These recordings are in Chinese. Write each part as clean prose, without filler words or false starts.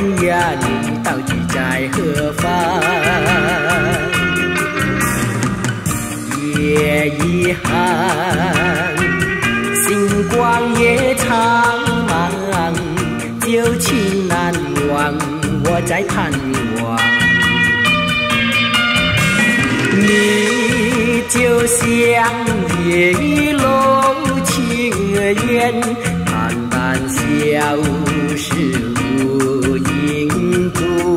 问呀，你到底在何方？夜一寒，星光夜苍茫，旧情难忘，我在盼望。你就像一路情缘，淡淡消失无影踪。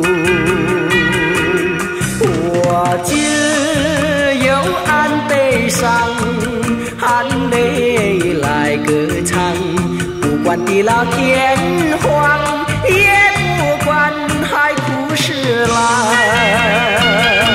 我只有按悲伤，含泪来歌唱，不管地老天荒，也不管海枯石烂。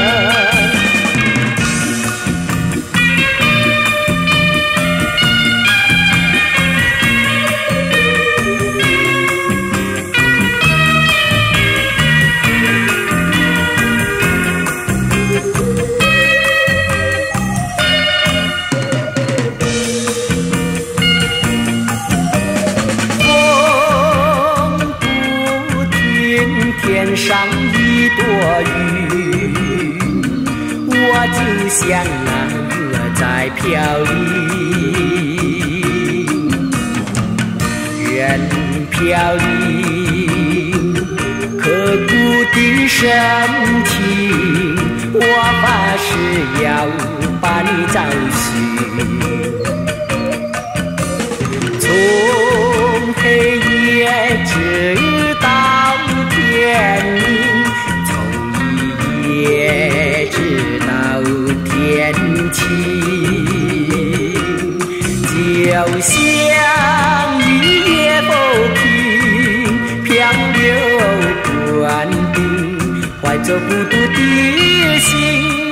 天上一朵云，我就像那在飘零，人飘零，刻骨的深情，我发誓要把你找寻，从黑夜直到天明，从一夜直到天晴，就像一叶浮萍，漂流不安定，怀着孤独的心。